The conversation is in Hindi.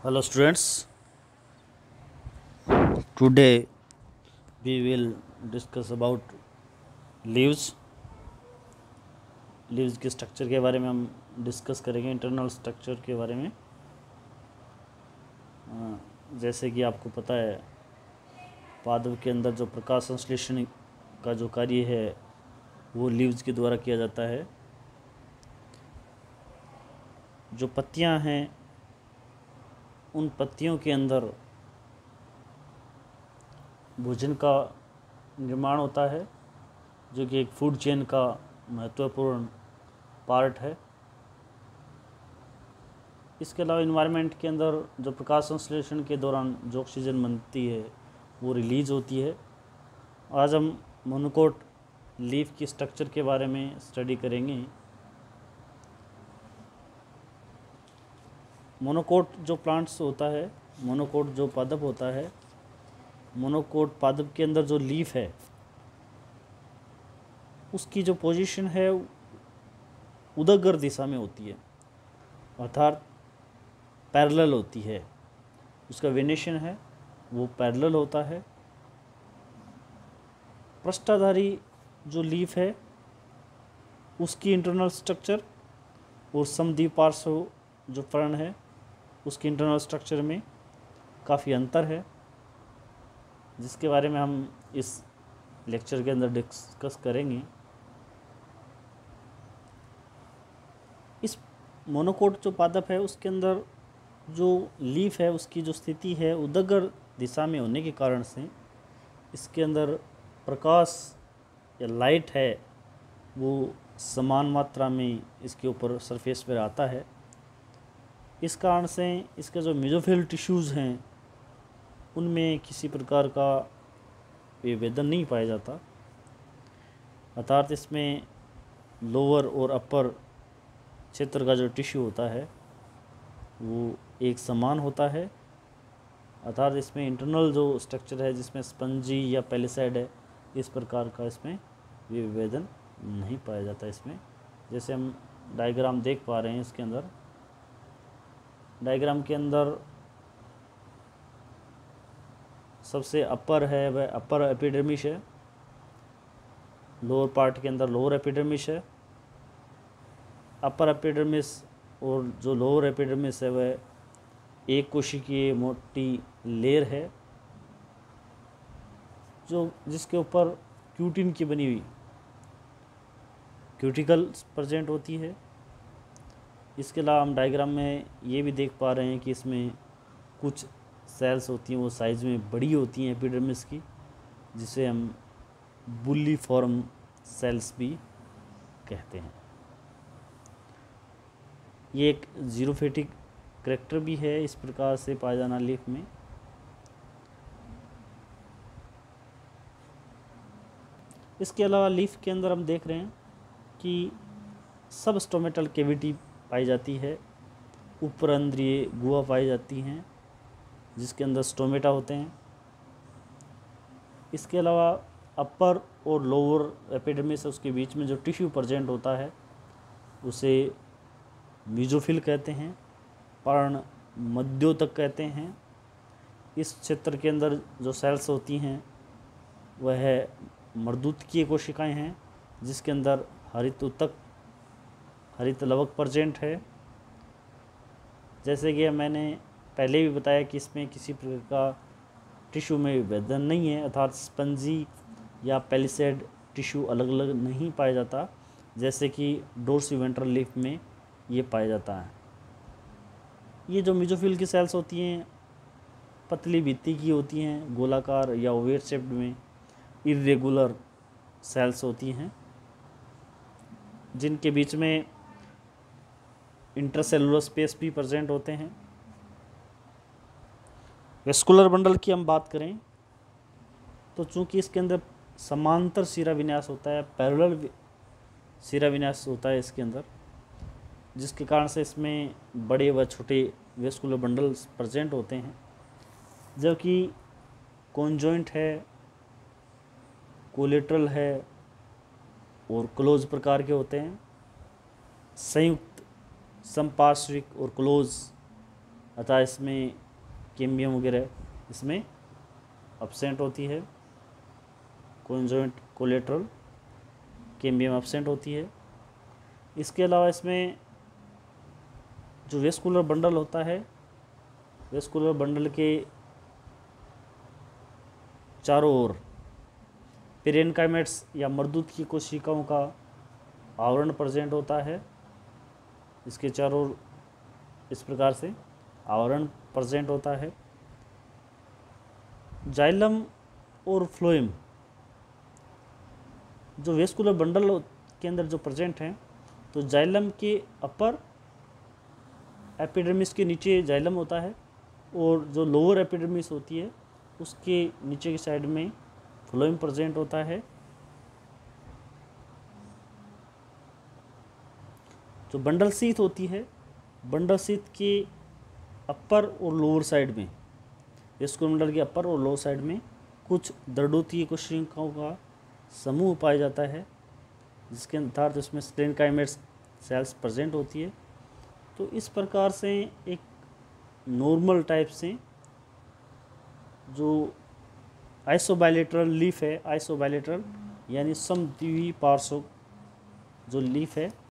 Hello students, today we will discuss about leaves के स्ट्रक्चर के बारे में हम डिस्कस करेंगे। इंटरनल स्ट्रक्चर के बारे में जैसे कि आपको पता है पादप के अंदर जो प्रकाश संश्लेषण का जो कार्य है वो लीव्स के द्वारा किया जाता है। जो पत्तियां हैं उन पत्तियों के अंदर भोजन का निर्माण होता है जो कि एक फूड चेन का महत्वपूर्ण पार्ट है। इसके अलावा इन्वायरमेंट के अंदर जो प्रकाश संश्लेषण के दौरान जो ऑक्सीजन बनती है वो रिलीज होती है। आज हम मोनोकोट लीफ की स्ट्रक्चर के बारे में स्टडी करेंगे। मोनोकोट जो प्लांट्स होता है, मोनोकोट जो पादप होता है, मोनोकोट पादप के अंदर जो लीफ है उसकी जो पोजीशन है उदग्र दिशा में होती है, अर्थात पैरेलल होती है। उसका वेनेशन है वो पैरेलल होता है। पृष्ठाधारी जो लीफ है उसकी इंटरनल स्ट्रक्चर और समद्विपार्श्व जो फर्ण है उसकी इंटरनल स्ट्रक्चर में काफ़ी अंतर है, जिसके बारे में हम इस लेक्चर के अंदर डिस्कस करेंगे। इस मोनोकोट जो पादप है उसके अंदर जो लीफ है उसकी जो स्थिति है उदग्र दिशा में होने के कारण से इसके अंदर प्रकाश या लाइट है वो समान मात्रा में इसके ऊपर सरफेस पर आता है। इस कारण से इसके जो मेसोफिल टिश्यूज़ हैं उनमें किसी प्रकार का विभेदन नहीं पाया जाता, अर्थात इसमें लोअर और अपर क्षेत्र का जो टिश्यू होता है वो एक समान होता है। अर्थात इसमें इंटरनल जो स्ट्रक्चर है जिसमें स्पंजी या पैलिसैड है, इस प्रकार का इसमें विभेदन नहीं पाया जाता। इसमें जैसे हम डायग्राम देख पा रहे हैं, इसके अंदर डायग्राम के अंदर सबसे अपर है वह अपर एपिडर्मिस है, लोअर पार्ट के अंदर लोअर एपिडर्मिस है। अपर एपिडर्मिस और जो लोअर एपिडर्मिस है वह एक कोशिकीय मोटी लेयर है जो जिसके ऊपर क्यूटिन की बनी हुई क्यूटिकल प्रेजेंट होती है। इसके अलावा हम डायग्राम में ये भी देख पा रहे हैं कि इसमें कुछ सेल्स होती हैं वो साइज़ में बड़ी होती हैं एपिडर्मिस की, जिसे हम बुल्लीफॉर्म सेल्स भी कहते हैं। ये एक जीरोफिटिक करैक्टर भी है, इस प्रकार से पाया जाना लीफ में। इसके अलावा लीफ के अंदर हम देख रहे हैं कि सब स्टोमेटल कैविटी पाई जाती है, उपरंध्रीय गुहा पाई जाती हैं जिसके अंदर स्टोमेटा होते हैं। इसके अलावा अपर और लोअर एपिडर्मिस उसके बीच में जो टिश्यू प्रेजेंट होता है उसे मेसोफिल कहते हैं, पर्ण मध्योतक कहते हैं। इस क्षेत्र के अंदर जो सेल्स होती हैं वह मर्दूतकीय कोशिकाएं हैं जिसके अंदर हरित ऊतक हरित लवक प्रेजेंट है। जैसे कि मैंने पहले भी बताया कि इसमें किसी प्रकार का टिश्यू में विभेदन नहीं है, अर्थात स्पंजी या पैलिसैड टिश्यू अलग अलग नहीं पाया जाता जैसे कि डोर्सिवेंट्रल लीफ में ये पाया जाता है। ये जो मेसोफिल की सेल्स होती हैं पतली भित्ति की होती हैं, गोलाकार या ओवेल शेप्ड में इर्रेगुलर सेल्स होती हैं जिनके बीच में इंटरसेलुलर स्पेस भी प्रेजेंट होते हैं। वेस्कुलर बंडल की हम बात करें तो चूंकि इसके अंदर समांतर शिरा विन्यास होता है, पैरेलल शिरा विन्यास होता है इसके अंदर, जिसके कारण से इसमें बड़े व छोटे वेस्कुलर बंडल्स प्रेजेंट होते हैं, जबकि कॉन्जॉइंट है, कोलेटरल है और क्लोज प्रकार के होते हैं। संयुक्त, संपार्श्विक और क्लोज अतः इसमें कैम्बियम वगैरह इसमें एब्सेंट होती है। कॉन्जॉइंट कोलेटरल कैम्बियम एब्सेंट होती है। इसके अलावा इसमें जो वेस्कुलर बंडल होता है, वेस्कुलर बंडल के चारों ओर पेरेन्काइमेट्स या मर्दूत की कोशिकाओं का आवरण प्रेजेंट होता है। इसके चारों ओर इस प्रकार से आवरण प्रेजेंट होता है। जाइलम और फ्लोएम जो वेस्कुलर बंडल के अंदर जो प्रेजेंट हैं, तो जाइलम के अपर एपिडर्मिस के नीचे जाइलम होता है और जो लोअर एपिडर्मिस होती है उसके नीचे की साइड में फ्लोएम प्रेजेंट होता है। जो बंडल शीथ होती है, बंडल शीथ के अपर और लोअर साइड में, वेस्कुलर बंडल के अपर और लोअर साइड में कुछ दृढ़ोत्तीय कोशिकाओं का समूह पाया जाता है, जिसके अर्थात उसमें स्टेनकाइमेट्स सेल्स प्रेजेंट होती है। तो इस प्रकार से एक नॉर्मल टाइप से जो आइसोबाइलेटरल लीफ है, आइसोबाइलेटरल यानी समद्विपार्श्व जो लीफ है